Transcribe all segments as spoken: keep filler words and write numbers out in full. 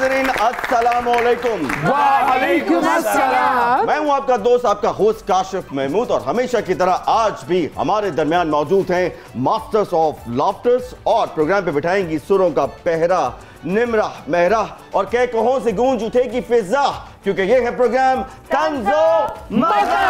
नाज़रीन अस्सलाम वालेकुम। वालेकुम अस्सलाम। मैं हूं आपका दोस्त, आपका होस्ट काशिफ महमूद, और हमेशा की तरह आज भी हमारे दरमियान मौजूद हैं मास्टर्स ऑफ लाफ्टर्स, और प्रोग्राम पे बिठाएंगी सुरों का पहरा, निमरा महरा, और कह कहों से गूंज उठेगी फिजा, क्योंकि ये है प्रोग्राम तंज़ो मज़ा।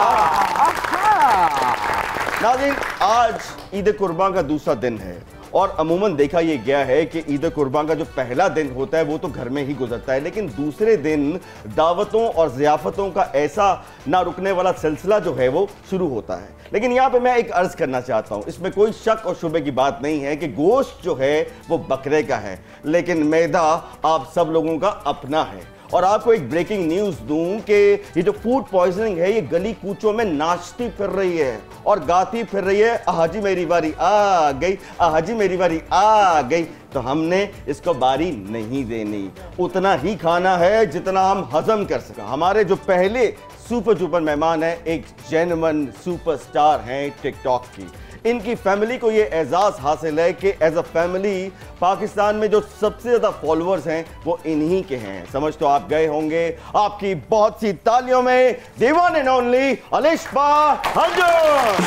नाज़रीन, आज ईद कुर्बान का दूसरा दिन है, और अमूमन देखा यह गया है कि ईद कुर्बान का जो पहला दिन होता है वो तो घर में ही गुजरता है, लेकिन दूसरे दिन दावतों और ज़ियाफ़तों का ऐसा ना रुकने वाला सिलसिला जो है वो शुरू होता है। लेकिन यहाँ पे मैं एक अर्ज़ करना चाहता हूँ, इसमें कोई शक और शुबे की बात नहीं है कि गोश्त जो है वो बकरे का है, लेकिन मैदा आप सब लोगों का अपना है। और आपको एक ब्रेकिंग न्यूज़ दूं कि ये जो फूड पॉइजनिंग है ये गली कूचों में नाचती फिर रही है और गाती फिर रही है, हाजी मेरी बारी आ गई, हाजी मेरी बारी आ गई। तो हमने इसको बारी नहीं देनी, उतना ही खाना है जितना हम हजम कर सकें। हमारे जो पहले सुपर डुपर मेहमान हैं, एक जेन्युइन सुपरस्टार हैं टिकटॉक की। इनकी फैमिली को ये एजाज़ हासिल है कि एज अ फैमिली पाकिस्तान में जो सबसे ज़्यादा फॉलोअर्स हैं वो इन्हीं के हैं। समझ तो आप गए होंगे। आपकी बहुत सी तालियों में the one and only Alishba Hajar.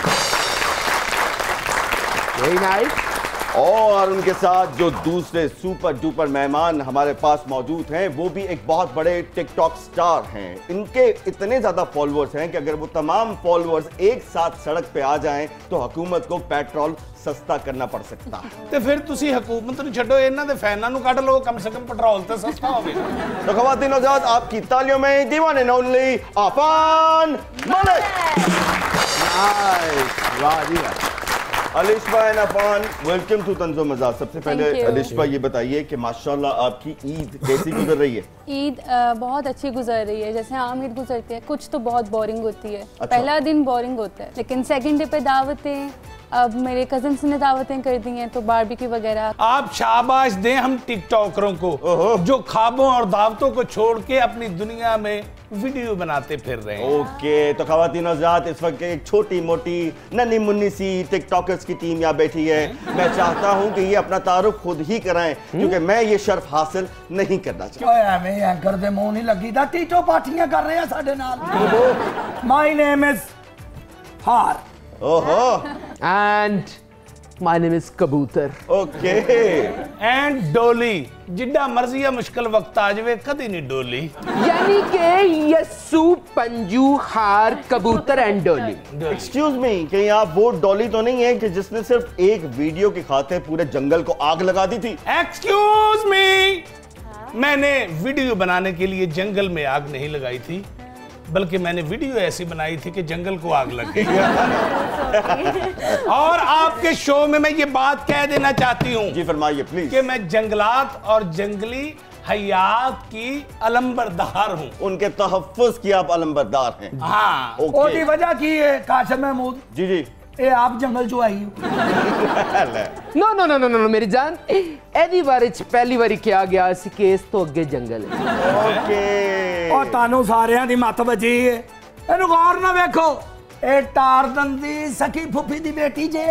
Very nice. और उनके साथ जो दूसरे सुपर डुपर मेहमान हमारे पास मौजूद हैं वो भी एक बहुत बड़े टिकटॉक स्टार हैं। इनके इतने ज़्यादा फॉलोअर्स हैं कि अगर वो तमाम फॉलोअर्स एक साथ सड़क पे आ जाएं तो हुकूमत को पेट्रोल सस्ता करना पड़ सकता है। तो फिर तुसी हुकूमत नूं छड्डो, इन्हां दे फैनां नूं कढ लो, कम से कम पेट्रोल तो सस्ता होवे। तो ख़वातीन हज़रात, आपकी तालियों में the one and only Afan Malik. Nice, वाह जी वाह। Alishba and Afan, welcome to Tanzo Mazah. सबसे पहले अलिशबा ये बताइए कि माशाल्लाह आपकी ईद कैसी गुजर रही है? ईद बहुत अच्छी गुजर रही है, जैसे आम ईद गुजरती है। कुछ तो बहुत बोरिंग होती है। अच्छा। पहला दिन बोरिंग होता है, लेकिन सेकंड डे पे दावतें, अब मेरे कजिन्स ने दावतें कर दी हैं तो बारबेक्यू वगैरह। आप शाबाश दें हम टिकटॉकरों को जो ख्वाबों और दावतों को छोड़ के अपनी दुनिया में वीडियो बनाते फिर रहे हैं। ओके, तो ख़वातीन हज़रात, इस वक्त एक छोटी मोटी नन्ही मुन्नी सी टिकटॉकर्स की टीम यहाँ बैठी है। मैं चाहता हूँ कि ये अपना तारुफ खुद ही कराएं, क्योंकि मैं ये शर्फ हासिल नहीं करना चाहता। एवें एंकर दे मुंह नहीं लगी दा, टीटो पार्टियां कर रहे हैं साडे नाल। माय नेम इज हार। ओहो, एंड माय नेम इज कबूतर। ओके। एंड डोली, जिड्डा मर्जी है मुश्किल वक्त आ जावे कदी नहीं डोली। यानी कि यस्सु पंजू हार कबूतर एंड डोली। एक्सक्यूज मी, कहीं आप वो डॉली तो नहीं है कि जिसने सिर्फ एक वीडियो की खातिर पूरे जंगल को आग लगा दी थी? एक्सक्यूज मी, मैंने वीडियो बनाने के लिए जंगल में आग नहीं लगाई थी, बल्कि मैंने वीडियो ऐसी बनाई थी कि जंगल को आग लग गई। और आपके शो में मैं ये बात कह देना चाहती हूँ, जी फरमाइए प्लीज, कि मैं जंगलात और जंगली हयात की अलंबरदार हूँ। उनके तहफ़्फ़ुज़ की आप अलंबरदार हैं। हाँ, ओके। ओदी वजह की है काशिफ महमूद, जी जी। ए आप जंगल चो आई हो। No no no no no मेरी जान, एदी बारे च पहली बारी किया गया सी केस तो अगे जंगल है। ओके। और तानू सारियां दी मत बजी है, एनु गौर ना देखो, ए टारदन दी सकी फुफी दी बेटी जे।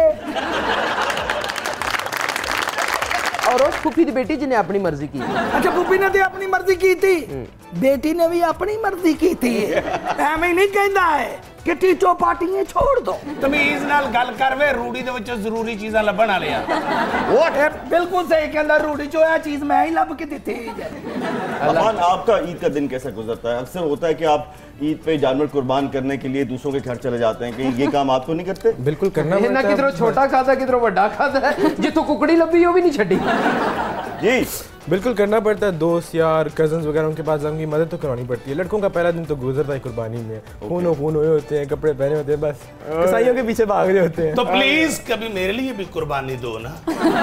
और उस फुफी दी बेटी जिन्हें अपनी मर्जी की। अच्छा, फुफी ने तो अपनी मर्जी की थी, बेटी ने भी अपनी मर्जी की थी। एवें नहीं कहंदा है कि टीटो पार्टियां छोड़ दो। तमीज नाल गल कर वे, रूड़ी दे विचों जरूरी चीज़ां लभण वाले आ। व्हाट है, बिल्कुल सही कहंदा, रूड़ी जो है चीज मैं ही लब के दी थी। अफान, आपका ईद का दिन कैसा गुजरता है? अक्सर होता है कि आप ईद पे जानवर कुर्बान करने के लिए दूसरों के घर चले जाते हैं, कहीं ये काम आप तो नहीं करते? बिल्कुल करना पड़ता ना है। किधरों छोटा खाता किधरों बड़ा खाता है, जितो कुकड़ी लब्बी वो भी नहीं छड़ी। जी बिल्कुल करना पड़ता है। दोस्त यार कजन्स वगैरह उनके पास उनकी मदद तो करवानी पड़ती है। लड़कों का पहला दिन तो गुजरता है कुर्बानी में, खून खून हुए होते हैं, कपड़े पहने होते हैं, बस ईसाइयों के पीछे भाग रहे होते हैं। तो प्लीज कभी मेरे लिए भी कुर्बानी दो ना।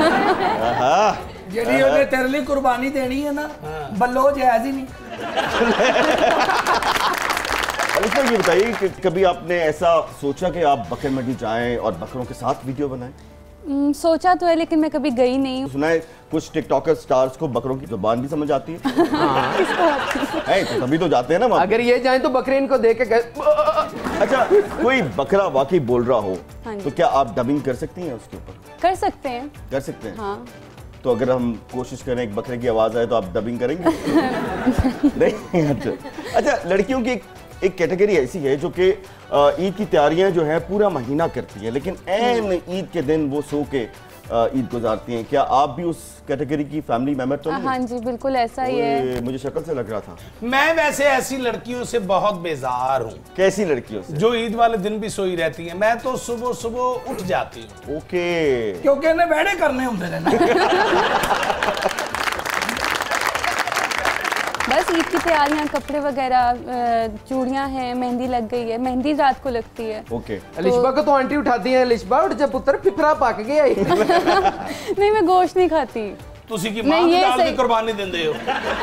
जेडी ओने तेरे लिए कुर्बानी देनी है ना, बल्लो जायज ही नहीं। अब इसमें ये बताइए कि कभी आपने ऐसा सोचा कि आप बकरे मंडी जाएं और बकरों के साथ वीडियो बनाएं? हम्म, सोचा तो है, लेकिन मैं कभी गई नहीं हूँ। सुना है कुछ टिकटॉकर स्टार्स को बकरों की जुबान भी समझ आती है। है तो तभी तो जाते हैं ना वहाँ। अगर ये जाएं तो बकरे इनको देख के। अच्छा, कोई बकरा वाकई बोल रहा हो हाँ जी। तो क्या आप डबिंग कर सकती हैं उसके ऊपर? कर सकते हैं। कर सकते हैं। हाँ। तो अगर हम कोशिश करें एक बकरे की आवाज आए तो आप डबिंग करेंगे? नहीं। अच्छा अच्छा, लड़कियों की एक, एक कैटेगरी ऐसी है जो कि ईद की तैयारियां जो है पूरा महीना करती है, लेकिन ऐन ईद के दिन वो सो के ईद गुजारती हैं। क्या आप भी उस कैटेगरी की फैमिली मेंबर तो नहीं? हाँ जी, बिल्कुल ऐसा ही है। मुझे शक्ल से लग रहा था। मैं वैसे ऐसी लड़कियों से बहुत बेजार हूँ। कैसी लड़कियों से? जो ईद वाले दिन भी सोई रहती हैं। मैं तो सुबह सुबह उठ जाती हूँ। ओके, क्योंकि इन्हें बैठे करने होंगे ना। बस ईद की तैयारियां, कपड़े वगैरह, चूड़ियां हैं, मेहंदी लग गई है, मेहंदी रात को लगती है। ओके। अलिशबा को तो आंटी उठाती है, अलिशबा उठ जा पुत्र, फिफरा पक गया। नहीं, मैं गोश्त नहीं खाती। तुसी की मां की दाल की कुर्बानी देंदे हो।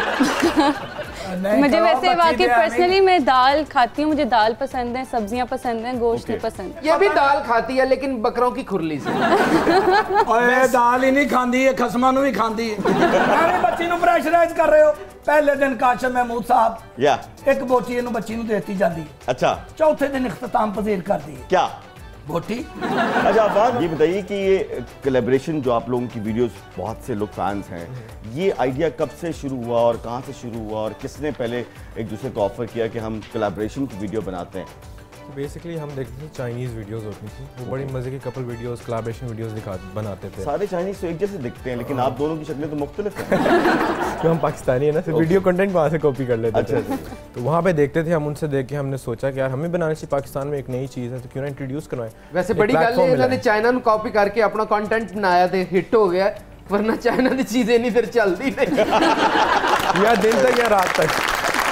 मुझे वैसे वाकई पर्सनली मैं दाल खाती हूँ, मुझे दाल पसंद है, सब्जियां पसंद हैं, गोश्त नहीं पसंद। ये भी दाल खाती है लेकिन बकरों की खुरली से। ओए दाल ही नहीं खाती है, खसमा भी खाती है। मैं बच्ची नु प्रेशराइज कर रहे हो। पहले दिन काशिम महमूद साहब या एक बोटी इन्हू बच्ची नु देती जाती है। अच्छा। चौथे दिन इख्तिताम पजीर कर दी। क्या बोटी? अच्छा, आप बात ये बताइए कि ये कोलैबोरेशन जो आप लोगों की वीडियोस बहुत से लोग फैंस हैं, ये आइडिया कब से शुरू हुआ और कहाँ से शुरू हुआ और किसने पहले एक दूसरे को ऑफर किया कि हम कोलैबोरेशन की वीडियो बनाते हैं? बेसिकली हम देखते थे चाइनीज़ वीडियोस होती थी, वो बड़ी मजे की कपल वीडियोस, कोलैबोरेशन वीडियोस दिखा बनाते थे। सारे चाइनीज तो एक जैसे दिखते हैं, लेकिन आप दोनों की शक्लें तो मुख्तलिफ हैं। तो हम पाकिस्तानी है ना, सिर्फ वीडियो कंटेंट वहाँ से कॉपी कर लेते अच्छा, थे। अच्छा। तो वहाँ पे देखते थे हम, उनसे देख के हमने सोचा कि यार हमें बनाने चाहिए, पाकिस्तान में एक नई चीज़ है तो क्यों ना इंट्रोड्यूस करवाएं। वैसे बड़ी गल है इन्होंने चाइना ਨੂੰ ਕਾਪੀ करके अपना कंटेंट बनाया थे, हिट हो गया, वरना चाइना दी चीजें नहीं फिर चलती नहीं। या दिन तक या रात तक।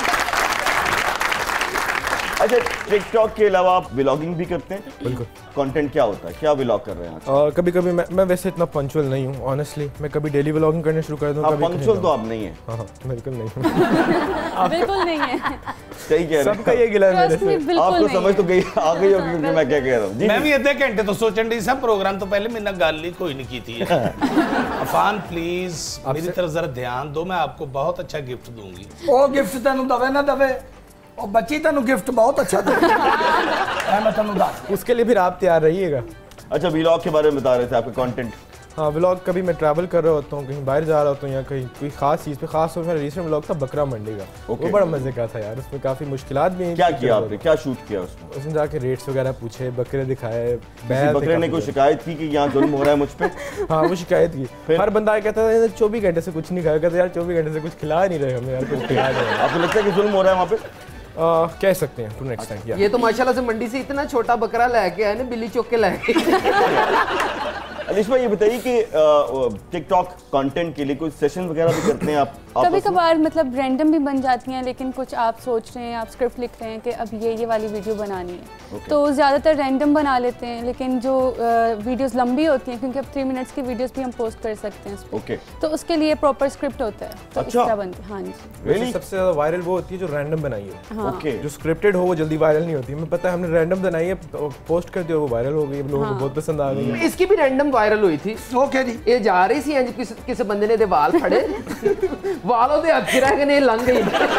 अच्छा, टिकटॉक के अलावा आप व्लॉगिंग भी करते हैं? बिल्कुल। कंटेंट क्या होता है, क्या व्लॉग कर रहे हैं आज? कभी कभी मैं मैं वैसे इतना पंचुअल नहीं हूँ ऑनेस्टली, मैं कभी डेली व्लॉगिंग करने शुरू कर दूँ। हाँ, पंचुअल तो आप नहीं है। हाँ हाँ, बिल्कुल नहीं हूँ। बिल्कुल नहीं है। सही कह रहे हैं। सबका ये गिला है मेरे से। आपको समझ तो गई आ गई होगी कि मैं क्या कह रहा हूँ। मैं भी अद्धे घंटे तो सोचन डी सब प्रोग्राम तो पहले मेरे गल ही कोई नहीं की थी। अफान प्लीज मेरी तरफ जरा ध्यान दो, मैं आपको बहुत अच्छा गिफ्ट दूंगी। वो गिफ्ट तेन दवे ना दवे, और बच्ची तेन गिफ्ट बहुत अच्छा दे। मैं तेन दस, उसके लिए फिर आप तैयार रहिएगा। अच्छा, व्लॉग के बारे में बता रहे थे, आपके कंटेंट। हाँ, व्लॉग कभी मैं ट्रैवल कर रहा होता हूँ, कहीं बाहर जा रहा होता हूँ या कहीं कोई खास चीज़ पे, खास तौर पर रिसेंट व्लॉग था बकरा मंडी का। वो बड़ा मजे का था यार, उसमें काफ़ी मुश्किलात भी हैं। क्या किया आपने, क्या शूट किया उसमें? उसमें जाके रेट्स वगैरह पूछे, बकरे दिखाए। बकरे ने कोई शिकायत की कि यहाँ जुल्म हो रहा है मुझ पे? हाँ, वो शिकायत की। हर बंदा कहता था चौबीस घंटे से कुछ नहीं खाया, कहता यार चौबीस घंटे से कुछ खिला नहीं रहे हमें यार, कुछ खिला रहे। आपको लगता है कि जुल्म हो रहा है वहाँ पे? Uh, कह सकते हैं टू नेक्स्ट टाइम। ये तो माशाल्लाह से मंडी से इतना छोटा बकरा लेके आए ना, बिल्ली चौक के लेके। अलिशबा, ये बताइए कि टिकटॉक कंटेंट के लिए कोई सेशन वगैरह भी करते हैं आप? कभी कभार मतलब रैंडम भी बन जाती हैं, लेकिन कुछ आप सोच रहे हैं, आप स्क्रिप्ट लिख रहे हैं कि अब ये ये वाली वीडियो बनानी है, तो ज़्यादातर रैंडम बना लेते हैं। लेकिन जो वीडियोस लंबी होती हैं, क्योंकि अब थ्री मिनट्स की वीडियोस भी हम पोस्ट कर सकते हैं उसपे, okay. तो उसके लिए प्रॉपर स्क्रिप्ट होता है, तो अच्छा। इस तरह बनती है। हाँ जी। really? सबसे ज़्यादा वायरल वो होती है जो रैंडम बनाई हो। हाँ। okay. जो स्क्रिप्टेड हो वो जल्दी वायरल नहीं होती। हमें पता है, हमने रैंडम बनाई है, पोस्ट कर दिया, वो वायरल हो गई, लोगों को बहुत पसंद आ गई। इसकी भी रैंडम वायरल हुई थी। ओके जी। ये जा रही सी किस किस बंदे ने दे वाल फड़े, वालों दे हथ रह के ने लंघ गई।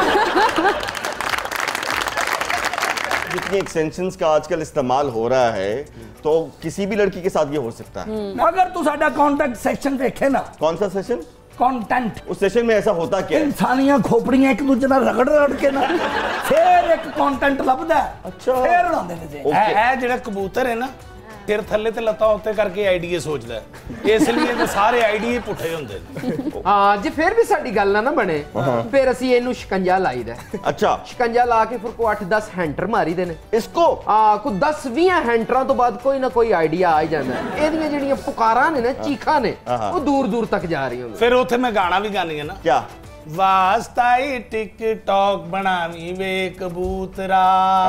जितनी एक्सटेंशंस का आजकल इस्तेमाल हो रहा है, तो किसी भी लड़की के साथ ये हो सकता है। अगर तू साडा कॉन्टेक्ट सेक्शन देखे ना। कौन सा सेशन? कंटेंट। उस सेशन में ऐसा होता क्या है? इंसानियां खोपड़ियां एक दूसरे नाल रगड़ रगड़ के ना फिर एक कंटेंट लभदा है। अच्छा। फिर उड़ांदे ने जे ਇਹ ਜਿਹੜਾ ਕਬੂਤਰ ਹੈ ਨਾ, ਫਿਰ ਥੱਲੇ ਤੇ ਲੱਤਾਂ ਉੱਤੇ ਕਰਕੇ ਆਈਡੀਏ ਸੋਚਦਾ ਹੈ, ਇਸ ਲਈ ਤੇ ਸਾਰੇ ਆਈਡੀਏ ਪੁੱਠੇ ਹੁੰਦੇ ਨੇ। ਹਾਂ, ਜੇ ਫਿਰ ਵੀ ਸਾਡੀ ਗੱਲ ਨਾ ਨਾ ਬਣੇ, ਫਿਰ ਅਸੀਂ ਇਹਨੂੰ ਸ਼ਿਕੰਜਾ ਲਾਈਦਾ। अच्छा, ਸ਼ਿਕੰਜਾ ਲਾ ਕੇ ਫਿਰ ਕੋ ਅੱਠ ਦਸ ਹੈਂਟਰ ਮਾਰੀਦੇ ਨੇ इसको ਆ ਕੋ ਦਸ ਵੀਹ ਹੈਂਟਰਾਂ ਤੋਂ ਬਾਅਦ ਕੋਈ ਨਾ ਕੋਈ ਆਈਡੀਆ ਆ ਹੀ ਜਾਂਦਾ ਹੈ। ਇਹਦੀਆਂ ਜਿਹੜੀਆਂ ਪੁਕਾਰਾਂ ਨੇ ਨਾ, ਚੀਖਾਂ ਨੇ, ਉਹ ਦੂਰ ਦੂਰ ਤੱਕ ਜਾ ਰਹੀਆਂ ਹੁੰਦੀਆਂ। ਫਿਰ ਉੱਥੇ ਮੈਂ ਗਾਣਾ ਵੀ ਗਾਣੀ ਹੈ ਨਾ, क्या? ਵਾਸਤਾਈ ਟਿਕਟੌਕ ਬਣਾਵੀਂ ਵੇ ਕਬੂਤਰਾ,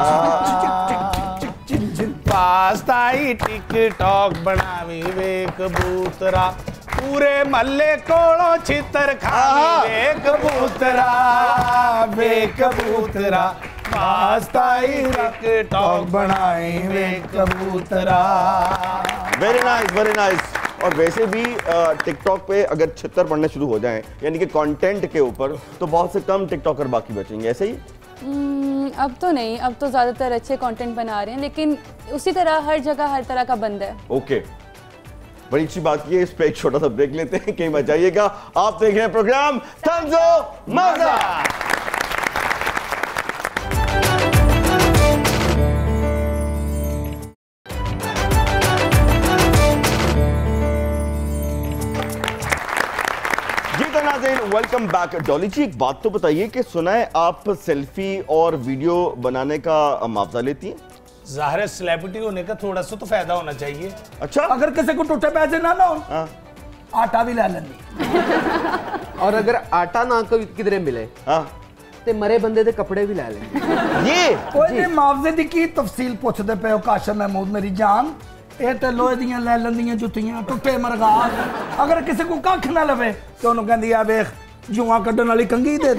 ਵਾਸਤਾਈ ਟਿਕਟੌਕ ਬਣਾਵੀਂ ਵੇ ਕਬੂਤਰਾ, पूरे महल्ले कोलों छितर खावी वे कबूतरा, वे कबूतरा, वास्ताई टिकटॉक बनाई वे कबूतरा। Very nice, very nice. और वैसे भी टिकटॉक पे अगर छितर पड़ने शुरू हो जाएं, यानी कि कंटेंट के ऊपर, तो बहुत से कम टिकटॉकर बाकी बचेंगे, ऐसे ही? Hmm, अब तो नहीं, अब तो ज़्यादातर अच्छे कंटेंट बना रहे हैं, लेकिन उसी तरह हर जगह हर तरह का बंदा है। ओके। बड़ी अच्छी बात ये, इस पे एक छोटा सा ब्रेक लेते हैं, कहीं मत जाइएगा। आप देख रहे हैं प्रोग्राम तंजो मजा। Welcome back. डॉली जी, एक बात तो बताइए कि सुना है आप सेल्फी और वीडियो बनाने का मुआवजा लेती हैं? जाहिर है सेलिब्रिटी होने का थोड़ा सा तो फायदा होना चाहिए। अच्छा, अगर किसी को टूटे पैसे ना ना हाँ। आटा भी ले लेंगे। और अगर आटा ना कोई किधरे मिले हाँ ते मरे बंदे दे कपड़े भी ले लेंगे। ये कोई भी मुआवजे दी की तफसील पूछदे पे हो काशिम महमूद मेरी जान, ये तो लोहे दियां ले लंदियां जुत्तियां टुੱਟੇ मरगाल, अगर किसी को कख ना लवे तो उन्होंने कहंदी आ वेख जुआ कड्डण वाली कंघी दे दे।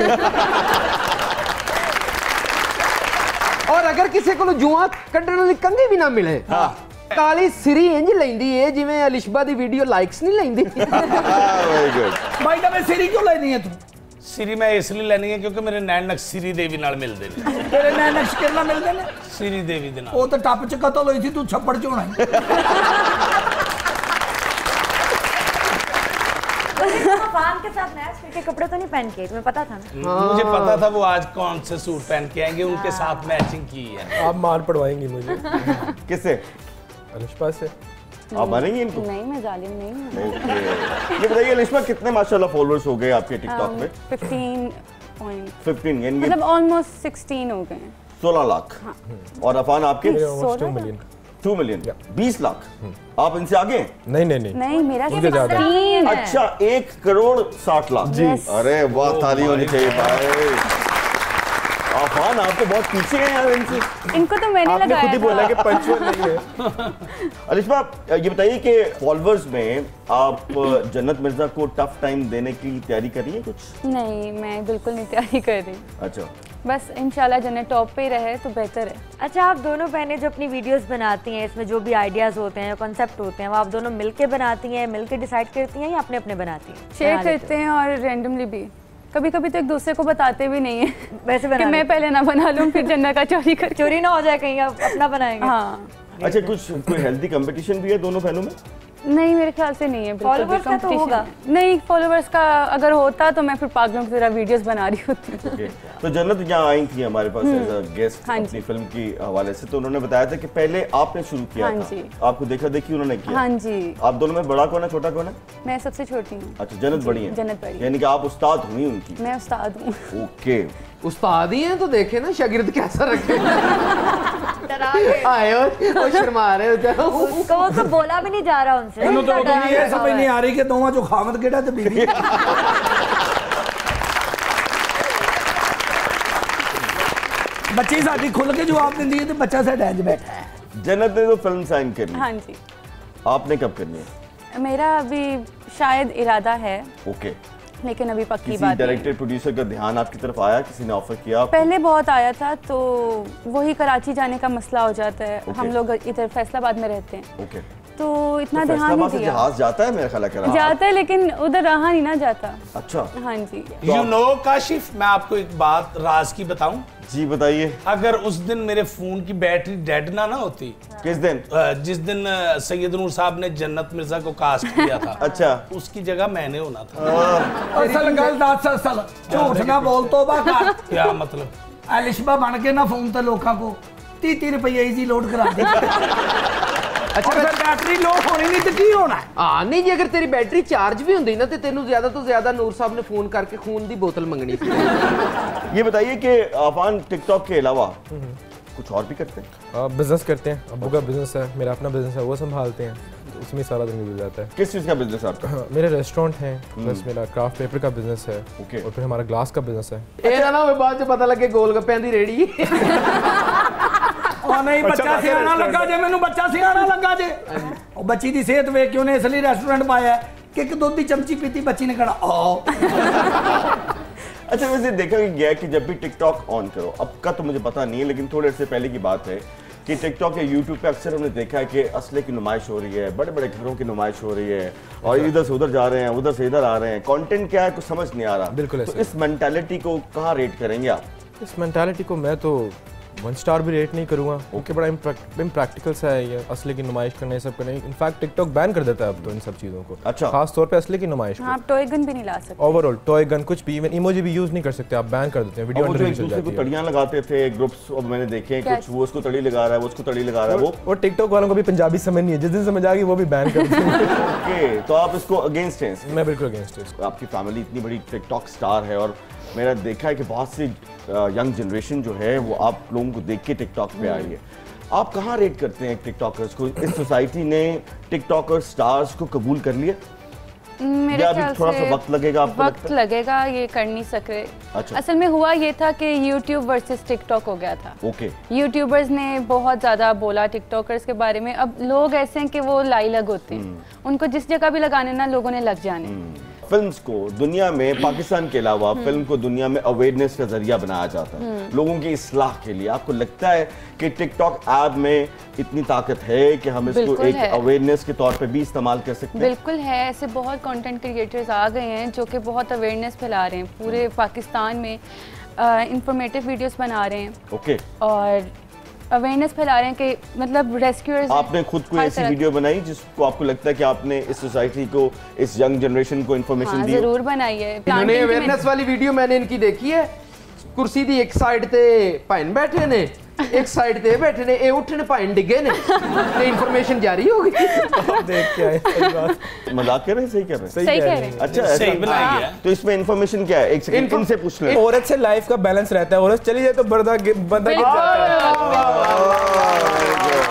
और अगर किसी को जुआ कड्डण वाली कंघी भी ना मिले, हाँ। काली सिरी इंज लेंदी है जिवें अलिशबा दी वीडियो लाइक्स नहीं लेंदी। Very good. भाई का मैं सिरी क्यों लेनी है तू? सिरी मैं इसलिए लेनी है क्योंकि मेरे नैन नक्श सिरी देवी नाल मिलदे ने। तेरे नैन नक्श किरना मिलदे ने? सिरी देवी दे नाल। वो तो टप च कतल होई थी, तू छप्पड़ च होना है। अफान के साथ नया सूट के कपड़े तो नहीं पहन के, तुम्हें पता था ना? मुझे पता था वो आज कौन से सूट पहन के आएंगे, उनके साथ मैचिंग की है। आप मार पड़वाएंगी मुझे। किससे? अनुष्का से। आप मानेंगे इनको? नहीं, मैं जालिम नहीं हूँ। ओके। ये बताइए अलिशबा, कितने माशाल्लाह फॉलोअर्स हो गए आपके टिकटॉक में? फिफ्टीन पॉइंट फिफ्टीन, यानी मतलब ऑलमोस्ट सिक्सटीन हो गए। सोलह लाख। और अफान आपके? Almost two million. Two million, बीस लाख। आप इनसे आगे? नहीं नहीं नहीं नहीं, मेरा उनके ज्यादा। सिक्सटीन है। अच्छा, एक करोड़ साठ लाख। जी। अरे वाह, ताली होनी चाहिए भाई। अफान आप तो बहुत पीछे हैं यार इनसे। इनको तो मैंने आपने लगाया खुद ही बोला था। कि पंचुअल नहीं है। अलिशबा, ये बताइए कि फॉलोअर्स में आप जन्नत मिर्जा को टफ टाइम देने की तैयारी कर रही हैं कुछ? नहीं, मैं बिल्कुल नहीं तैयारी कर रही। अच्छा, बस इंशाल्लाह जन्नत टॉप पे ही रहे तो बेहतर है। अच्छा, आप दोनों बहनें जो अपनी वीडियोस बनाती हैं, इसमें जो भी आइडियाज होते हैं, कॉन्सेप्ट होते हैं, वो आप दोनों मिलके बनाती हैं, मिलके डिसाइड करती हैं या अपने अपने बनाती हैं? शेयर बना लेते करते हैं और रैंडमली भी। कभी कभी तो एक दूसरे को बताते भी नहीं है हो? वैसे बना कि मैं लेते पहले ना बना लूं फिर जन्नत का चोरी कर। हैं। चोरी ना हो जाए कहीं, आप अपना बनाएंगे। हाँ, अच्छा, कुछ कोई हेल्दी कंपटीशन भी है दोनों बहनों में? नहीं मेरे ख्याल से नहीं है। बिल्कुल भी Followers का तो competition होगा। नहीं, फॉलोवर्स का अगर होता तो मैं फिर पागलों की तरह वीडियोस बना रही होती। Okay. तो जन्नत यहाँ आई थी हमारे पास एज अ गेस्ट हाँ अपनी जी। फिल्म की हवाले से, तो उन्होंने बताया था कि पहले आपने शुरू किया हाँ था। जी। आपको देखा देखी उन्होंने किया। हाँ जी। आप दोनों में बड़ा कौन है, छोटा कौन है? मैं सबसे छोटी हूँ। अच्छा, जन्नत बड़ी है। जन्नत बड़ी है। यानी कि आप उस्ताद हुई उनकी। मैं उस्ताद हूँ। ओके। उस्ताद ही हैं तो देखे ना शागिर्द कैसा रखे। आए और और शर्मा रहे होते हो। उसको वो तो बोला भी नहीं जा रहा उनसे। इन्हों तो उतनी ये समझ नहीं आ रही कि दोवां जो खामद केड़ा ते बीवी। बच्ची साडी खुल के जवाब दिंदी है ते बच्चा साडा इंज बैठा है। जन्नत ने तो फिल्म साइन कर ली, हाँ जी। आपने कब करनी है? मेरा अभी शायद इरादा है, ओके। लेकिन अभी पक्की किसी बात नहीं। डायरेक्टर प्रोड्यूसर का ध्यान आपकी तरफ आया, किसी ने ऑफर किया आपको? पहले बहुत आया था तो वही कराची जाने का मसला हो जाता है। Okay. हम लोग इधर फैसलाबाद में रहते हैं ओके। तो इतना तो ध्यान फैसलाबाद नहीं से दिया। जहाज जाता है मेरा ख्याल है? जाता है लेकिन उधर रहा नहीं ना जाता। अच्छा हाँ जी। यू नो काशिफ, मैं आपको एक बात राज की बताऊं। जी बताइए। अगर उस दिन मेरे फोन की बैटरी डेड ना ना होती, किस दिन? अ, जिस दिन अ, सैयद नूर साहब ने जन्नत मिर्जा को कास्ट किया था, अच्छा। उसकी जगह मैंने होना था। असल गल दस असल झूठ ना बोल तौबा कर। क्या मतलब? अलिशबा बन के ना फोन ते लोकां को तीस तीस रुपये इजी लोड करा दी। अच्छा, फिर बैटरी लो होनी नहीं तो की होना है? हाँ नहीं जी, अगर तेरी बैटरी चार्ज भी होंदी ना तो तेनू ज्यादा तो ज्यादा नूर साहब ने फोन करके खून दी बोतल मंगनी थी। ये बताइए कि अफान टिकटॉक के अलावा कुछ और भी करते हैं? बिजनेस करते हैं, अब्बू का बिजनेस है, मेरा अपना बिजनेस है, वो संभालते हैं, तो उसमें सारा दिन गुजर जाता है। किस चीज़ का बिजनेस है आपका? हाँ, मेरे रेस्टोरेंट है, प्लस मेरा क्राफ्ट पेपर का बिजनेस है, ओके। और फिर हमारा ग्लास का बिजनेस है। ਇਹ ਨਾ ਨਾ ਹੋਵੇ ਬਾਅਦ ਚ ਪਤਾ ਲੱਗੇ ਗੋਲ ਗੱਪਿਆਂ ਦੀ ਰੇੜੀ। ਉਹ ਨਹੀਂ ਬੱਚਾ ਸਿਆਣਾ ਲੱਗਾ ਜੇ ਮੈਨੂੰ ਬੱਚਾ ਸਿਆਣਾ ਲੱਗਾ ਜੇ ਉਹ ਬੱਚੀ ਦੀ ਸਿਹਤ ਵੇਖ ਕੇ ਉਹਨੇ ਇਸ ਲਈ ਰੈਸਟੋਰੈਂਟ ਪਾਇਆ ਕਿ ਇੱਕ ਦੁੱਧ ਦੀ ਚਮਚੀ ਪੀਤੀ ਬੱਚੀ ਨੇ ਕਹਣਾ ਆ। अच्छा, वैसे देखा गया कि जब भी टिकटॉक ऑन करो, अब का तो मुझे पता नहीं है लेकिन थोड़े से पहले की बात है कि टिकटॉक या यूट्यूब पे अक्सर हमने देखा है कि असले की नुमाइश हो रही है, बड़े बड़े घरों की नुमाइश हो रही है और इधर से उधर जा रहे हैं, उधर से इधर आ रहे हैं। कंटेंट क्या है कुछ समझ नहीं आ रहा। बिल्कुल तो ऐसे। इस मेंटालिटी को कहाँ रेट करेंगे आप? इस मेंटालिटी को मैं तो वन स्टार भी रेट नहीं करूँगा। ओके, बड़ा इम्प्रैक्टिकल सा है ये, असले की नुमाइश करना, ये सब करना। इनफैक्ट टिकटॉक बैन कर देता है अब तो इन सब चीज़ों को। अच्छा, खास तौर पे असले की नुमाइश। आप टॉय गन भी नहीं ला सकते, ओवरऑल टॉय गन कुछ भी, इवन इमोजी भी यूज़ नहीं कर सकते, आप बैन कर देते हैं। वीडियो अंडर चल जाती है। तड़ियां लगाते थे ग्रुप्स, अब मैंने देखे कुछ, वो उसको तड़ी लगा रहा है, वो उसको तड़ी लगा रहा है। वो वो टिकटॉक वालों को भी पंजाबी समझ नहीं है, जिस दिन समझ आ गई वो भी बैन कर देंगे। ओके, तो आप इसको अगेंस्ट हैं? मैं बिल्कुल अगेंस्ट हूँ। आपकी फैमिली इतनी बड़ी टिकटॉक स्टार है और मैंने देखा है कि बहुत सी यंग जनरेशन जो है वो आप लोगों को देख के टिकटॉक पे आई है। आप कहाँ रेट करते हैं टिकटॉकर्स को? इस सोसाइटी ने टिकटॉकर स्टार्स को कबूल कर लिया? मेरे या ख्याल अभी थोड़ा से सा वक्त लगेगा आपको वक्त लगता है? लगेगा, ये कर नहीं सके। अच्छा। असल में हुआ ये था कि यूट्यूब वर्सेस टिकटॉक हो गया था। ओके। यूट्यूबर्स ने बहुत ज़्यादा बोला टिकटॉकर्स के बारे में। अब लोग ऐसे हैं कि वो लाई लग होते हैं, उनको जिस जगह भी लगाने ना लोगों ने लग जाने। फिल्म्स को दुनिया में, पाकिस्तान के अलावा फिल्म को दुनिया में अवेयरनेस का जरिया बनाया जाता है, लोगों की इस्लाह के लिए। आपको लगता है कि टिकटॉक ऐप में इतनी ताकत है कि हम इसको एक अवेयरनेस के तौर पे भी इस्तेमाल कर सकते हैं? बिल्कुल है, ऐसे बहुत कंटेंट क्रिएटर्स आ गए हैं जो कि बहुत अवेयरनेस फैला रहे हैं पूरे पाकिस्तान में, इंफॉर्मेटिव वीडियोस बना रहे हैं। ओके। और अवेयरनेस फैला रहे हैं कि मतलब रेस्क्यूअर्स। आपने खुद कोई ऐसी वीडियो बनाई जिसको आपको लगता है कि आपने इस सोसाइटी को, इस यंग जनरेशन को इन्फॉर्मेशन हाँ, दी? जरूर बनाई है। इन्होंने अवेयरनेस वाली वीडियो मैंने इनकी देखी है। कुर्सी दी एक साइड ते भैन बैठे ने, एक साइड ते बैठे ने, ए उठने भैन डिगे ने, ते इन्फॉर्मेशन जारी हो गई। देख के आए, सही बात। मजाक कर रहे हैं? सही कर रहे हैं? सही कह रहे हैं। अच्छा, सही बनाई है। तो इसमें इन्फॉर्मेशन क्या है? एक सेकंड इनसे पूछ लें। औरत से लाइफ का बैलेंस रहता है, औरत चली जाए तो बंदा बंदा गिर जाता है।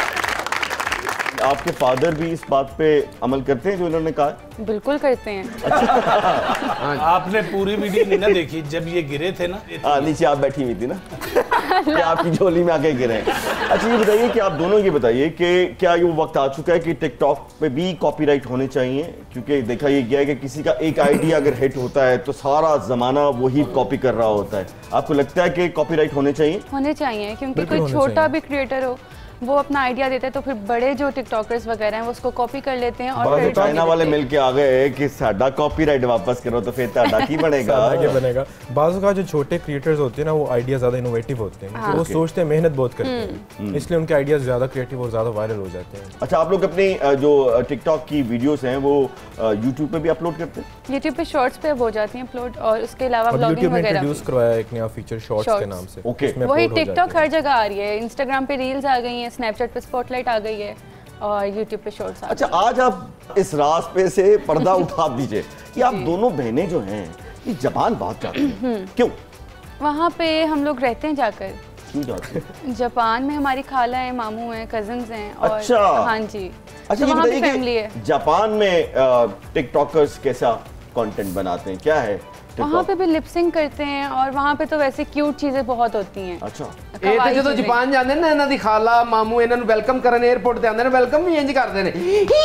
आपके फादर भी इस बात पे अमल करते हैं जो इन्होंने कहा? बिल्कुल करते हैं। आपने पूरी वीडियो नहीं ना देखी, जब ये गिरे थे ना, हाँ, नीचे आप बैठी हुई थी ना कि आपकी झोली में आके गिरे। अच्छा, ये बताइए कि आप दोनों ये बताइए कि क्या ये वक्त आ चुका है कि टिकटॉक पे भी कॉपीराइट होने चाहिए? क्योंकि देखा ये गया है कि किसी का एक आइडिया अगर हिट होता है तो सारा जमाना वही कॉपी कर रहा होता है। आपको लगता है कि कॉपीराइट होने चाहिए? होने चाहिए, क्योंकि कोई छोटा भी क्रिएटर हो, वो अपना आइडिया देता है तो फिर बड़े जो टिकटॉकर्स वगैरह हैं वो उसको कॉपी कर लेते हैं। और फिर चाइना वाले मिलके आ गए कि साडा कॉपीराइट वापस करो, तो फिर ताड़ा की बनेगा? क्या बनेगा? बाज़ का जो छोटे क्रिएटर्स होते हैं ना, वो आइडिया ज़्यादा इनोवेटिव होते हैं। हाँ। वो सोचते हैं, मेहनत बहुत करते हैं, इसलिए उनके आइडियाज ज़्यादा क्रिएटिव और ज़्यादा वायरल हो जाते हैं। अच्छा, आप लोग अपनी जो टिकटॉक की वीडियोस हैं वो यूट्यूब पे भी अपलोड करते हैं? यूट्यूब पे शॉर्ट्स पे हो जाती हैं अपलोड, और उसके अलावा ब्लॉगिंग वगैरह इंट्रोड्यूस करवाया एक नया फीचर शॉर्ट्स के नाम से। ओके। वही टिकटॉक हर जगह आ रही है, इंस्टाग्राम पे रील्स आ गई हैं, स्नैपचैट पे स्पॉटलाइट आ गई है और यूट्यूब पे शॉर्ट्स आ गई। अच्छा, आज आप इस राज पे से पर्दा उठा दीजिए कि आप दोनों बहनें जो हैं ये जापान बात करती हैं, क्यों? वहाँ पे हम लोग रहते हैं जाकर। क्यों जाते हैं? जापान में हमारी खाला है, मामू हैं, कजिन्स हैं। और अच्छा। हाँ जी। अच्छा, तो ये वहाँ पे बताइए फैमिली है। कि जापान में टिकटॉकर्स कैसा कंटेंट बनाते हैं, क्या है? वहाँ पे भी लिपसिंग करते हैं और वहाँ पे तो वैसे क्यूट चीजें बहुत होती हैं। अच्छा। ਇਹ ਤੇ ਜਦੋਂ ਜਾਪਾਨ ਜਾਂਦੇ ਨੇ ਨਾ, ਇਹਨਾਂ ਦੀ ਖਾਲਾ ਮਾਮੂ ਇਹਨਾਂ ਨੂੰ ਵੈਲਕਮ ਕਰਨ 에어ਪੋਰਟ ਤੇ ਆਉਂਦੇ ਨੇ, ਵੈਲਕਮ ਵੀ ਇੰਜ ਕਰਦੇ ਨੇ।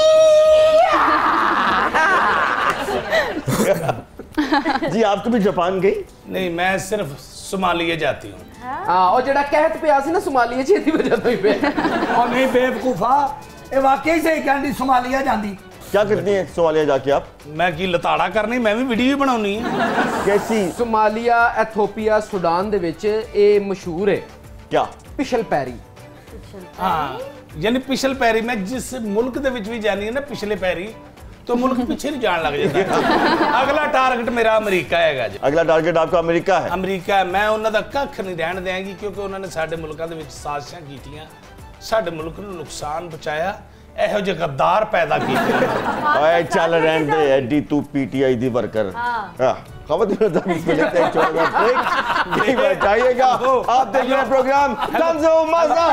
जी, आप कभी जापान गई? नहीं, मैं सिर्फ सोमालिया जाती हूँ। हाँ, और ਜਿਹੜਾ ਕਹਿਤ ਪਿਆ ਸੀ ਨਾ सोमालिया ਛੇਤੀ ਵਜਾ ਤੋਂ ਹੀ ਪਿਆ। और नहीं बेवकूफा, ये वाकई से कहती सोमालिया जाती। क्या करती हैं सोमालिया जाके आप? मैं की लताड़ा करनी, मैं भी वीडियो बनानी है। कैसी? सोमालिया, एथोपिया, सूडान दे विच ਇਹ ਮਸ਼ਹੂਰ ਹੈ। क्या? ਪਿਛਲ ਪੈਰੀ। हाँ, यानी पिछल पैरी, मैं जिस मुल्क दे विच भी जानी है ना पिछले पैरी, तो मुल्क पीछे नहीं जान लग जाता है। अगला टारगेट मेरा अमेरिका हैगा जी। अगला टारगेट आपका अमेरिका है? अमेरिका है। मैं उन्हां दा कख नहीं रहन देंगी, क्योंकि उन्होंने साडे मुल्कां दे विच साजिशां कीतियां, साडे मुल्क नूं नुकसान पहुंचाया, ਇਹੋ ਜਿਹੇ ਗੱਦਾਰ ਪੈਦਾ ਕੀਤੇ। ओए चल रहने दे एडी, तू पीटीआई दी वर्कर। हां, खबर दे दो इसमें लेते हैं छोड़ ब्रेक। नहीं बचाइएगा, आप देख रहे हैं प्रोग्राम तंज़ो मज़ा।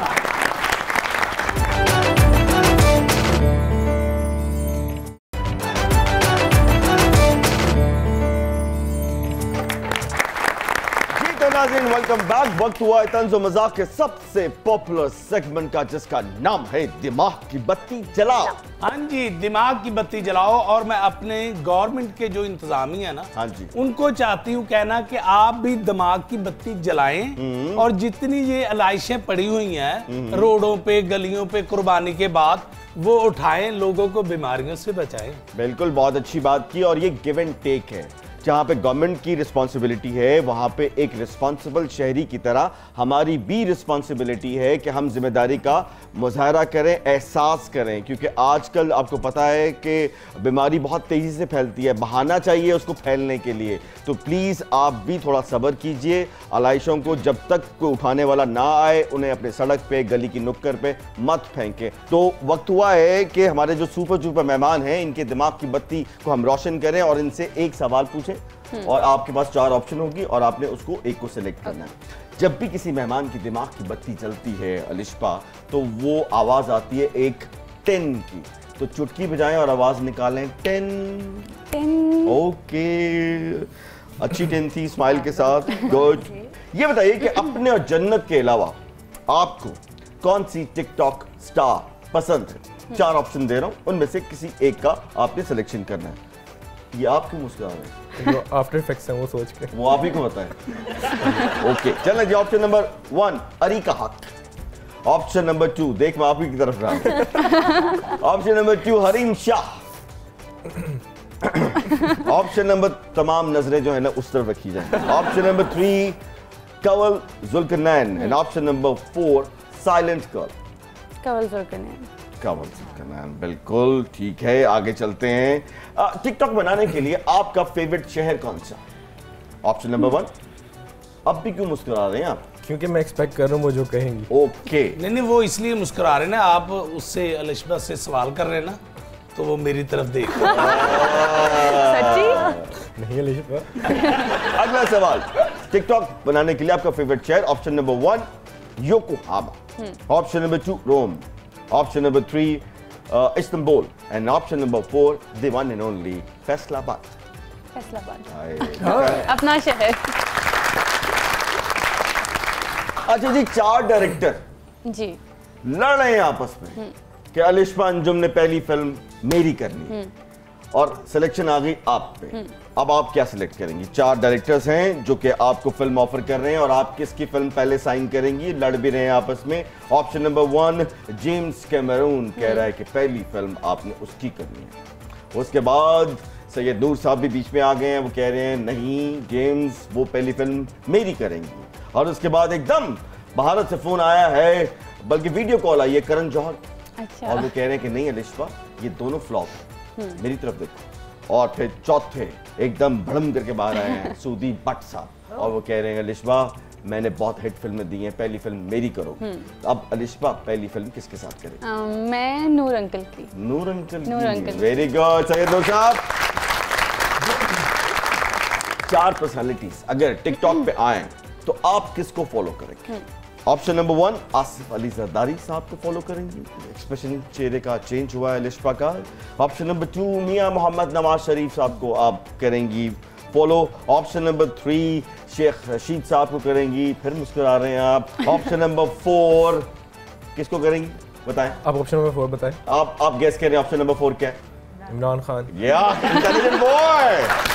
नाज़रीन, वेलकम बैक। वक्त हुआ है तंज़ो मज़ाक के सबसे पॉपुलर सेगमेंट का, जिसका नाम है दिमाग की बत्ती जलाओ। हाँ जी, दिमाग की बत्ती जलाओ। और मैं अपने गवर्नमेंट के जो इंतजामिया है ना, हाँ जी, उनको चाहती हूँ कहना कि आप भी दिमाग की बत्ती जलाएं, और जितनी ये आलाइशें पड़ी हुई हैं रोडों पे, गलियों पे कुर्बानी के बाद, वो उठाएं, लोगों को बीमारियों से बचाएं। बिल्कुल, बहुत अच्छी बात की। और ये गिव एंड टेक है, जहां पे गवर्नमेंट की रिस्पॉन्सिबिलिटी है, वहां पे एक रिस्पॉन्सिबल शहरी की तरह हमारी भी रिस्पॉन्सिबिलिटी है कि हम जिम्मेदारी का मुजाहरा करें, एहसास करें, क्योंकि आजकल आपको पता है कि बीमारी बहुत तेज़ी से फैलती है, बहाना चाहिए उसको फैलने के लिए। तो प्लीज़ आप भी थोड़ा सब्र कीजिए। आलाइशों को जब तक कोई उठाने वाला ना आए, उन्हें अपने सड़क पे, गली की नुक्कड़ पे मत फेंकें। तो वक्त हुआ है कि हमारे जो सुपर सुपर मेहमान हैं, इनके दिमाग की बत्ती को हम रोशन करें और इनसे एक सवाल पूछें और आपके पास चार ऑप्शन होगी और आपने उसको एक को सिलेक्ट करना है। जब भी किसी मेहमान की दिमाग की बत्ती जलती है अलिशबा, तो वो आवाज आती है एक टेन की। तो चुटकी बजाएं और आवाज निकालें टेन। टेन। ओके, अच्छी टेन थी, स्माइल के साथ, गुड। ये बताइए कि अपने और जन्नत के अलावा आपको कौन सी टिकटॉक स्टार पसंद है? चार ऑप्शन दे रहा हूं, उनमें से किसी एक का आपने सिलेक्शन करना है। ये आप क्यों मुस्कुरा रहे हैं? आफ्टर इफेक्ट्स हैं वो सोच के। वो आप ही को पता है। ओके, चलें जी। Option number one Areeka Haq, option number to, देख मैं आप ही की तरफ रहा हूं, option number two Hareem Shah, option number, तमाम नजरें जो है ना उस तरफ रखी जाए, option number three Kanwal Zulqarnain and option number four silent girl. Kanwal Zulqarnain. Kanwal Zulqarnain, बिल्कुल ठीक है। आगे चलते हैं। टिकटॉक बनाने के लिए आपका फेवरेट शहर कौन सा? Option number one. अब भी क्यों मुस्कुरा रहे हैं आप? क्योंकि मैं एक्सपेक्ट कर रहा हूँ वो जो कहेंगी। ओके, नहीं नहीं, वो इसलिए मुस्कुरा रहे ना, आप उससे अलिशबा से सवाल कर रहे हैं ना, तो वो मेरी तरफ देख सच्ची? नहीं अलिशबा। अगला सवाल, टिकटॉक बनाने के लिए आपका फेवरेट शहर? Option number one Yokohama, option number two Rome, option number three Istanbul and option number four the one and only Faisalabad. Faisalabad, अपना शहर। अच्छा जी, चार डायरेक्टर जी लड़ रहे हैं आपस में कि अलिशबा अंजुम ने पहली फिल्म मेरी करनी और सिलेक्शन आ गई आप पे। अब आप क्या सिलेक्ट करेंगी? चार डायरेक्टर्स हैं जो कि आपको फिल्म ऑफर कर रहे हैं और आप किसकी फिल्म पहले साइन करेंगी? लड़ भी रहे हैं आपस में। Option number one, James Cameron कह रहा है कि पहली फिल्म आपने उसकी करनी है। उसके बाद सैयद नूर साहब भी बीच में आ गए हैं, वो कह रहे हैं नहीं जेम्स, वो पहली फिल्म मेरी करेंगी। और उसके बाद एकदम भारत से फोन आया है, बल्कि वीडियो कॉल आई है करण जौहर, अच्छा। और वो कह रहे हैं कि नहीं अलिशबा, ये दोनों फ्लॉप है, मेरी तरफ देखो। और फिर चौथे एकदम भड़म करके बाहर आए हैं सूदी भट्ट साहब, और वो कह रहे हैं अलिशबा मैंने बहुत हिट फिल्में दी हैं, पहली फिल्म मेरी करो। तो अब अलिशबा पहली फिल्म किसके साथ करें? um, मैं नूर अंकल की। Noor uncle Noor uncle. Very good Syed Noor साहब। चार पर्सनालिटीज अगर टिकटॉक पे आए तो आप किसको फॉलो करेंगे? Option number one, Asif Ali Zardari साहब को फॉलो करेंगी, एक्सप्रेशन चेहरे का चेंज हुआ है अलिशबा का। Option number two, Mian Mohammad Nawaz Sharif साहब को आप करेंगी follow. Option number three, Sheikh Rashid साहब को करेंगी, फिर मुस्कुरा रहे हैं आप। ऑप्शन नंबर फोर किसको करेंगी बताएं? आप ऑप्शन नंबर फोर बताएं। आप आप गेस करें ऑप्शन नंबर फोर क्या है? इमरान खान। या इंटेलिजेंट बॉय।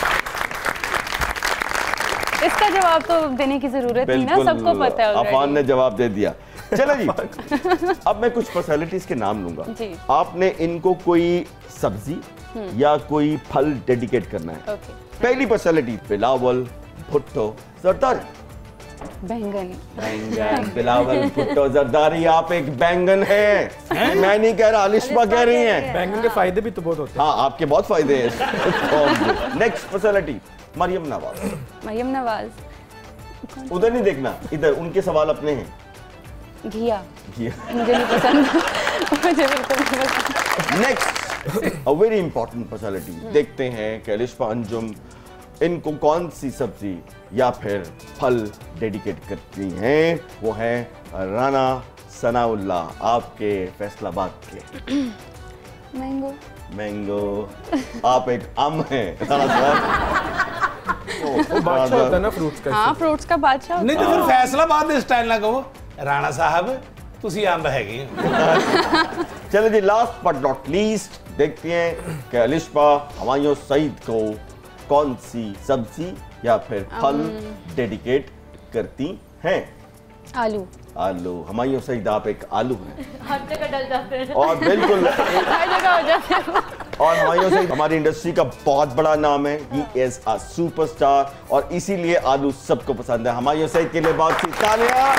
इसका जवाब तो देने की जरूरत नहीं ना, सबको पता है already। अफान ने जवाब दे दिया। चलो जी, अब मैं कुछ पर्सनालिटीज के नाम लूंगा जी। आपने इनको कोई सब्जी या कोई फल डेडिकेट करना है। ओके। पहली पर्सनालिटी बिलावल भुट्टो जरदारी। बैंगन। बैंगन, बिलावल भुट्टो जरदारी, आप एक बैंगन है, मैं नहीं कह रहा, अलिशबा कह रही हैं। बैंगन के फायदे भी तो बहुत होते हैं। हाँ, आपके बहुत फायदे हैं। Next personality Maryam Nawaz. मरियम नवाज। उधर नहीं देखना, इधर उनके सवाल अपने हैं। घिया। घिया मुझे नहीं पसंद। मुझे बिल्कुल नहीं पसंद। Next a very important personality, देखते हैं कि अलिशबा अंजुम इनको कौन सी सब्जी या फिर फल डेडिकेट करती हैं। वो है राना सनाउल्लाह, आपके फैसलाबाद के। मैंगो। मैंगो, आप एक आम हैं राना साहब। वो बादशाह होता है ना फ्रूट्स का। हाँ, फ्रूट्स का बादशाह। नहीं तो फिर फैसलाबाद दे स्टाइल ना कहो, राणा साहब तुसी अंब हैगे। चलो जी, लास्ट बट नॉट लीस्ट देखते हैं कि अलिशबा हुमायूं सईद को कौन सी सब्जी या फिर फल डेडिकेट करती हैं। आलू। आलू, हुमायूं सईद आप एक आलू हैं। हर जगह डल जाते हैं। और बिल्कुल हर जगह हो जाते हैं। और हमायों से हमारी इंडस्ट्री का बहुत बड़ा नाम है, ही इज अ सुपरस्टार और इसीलिए आलू सबको पसंद है। हमायों से के लिए बहुत सी तालियां।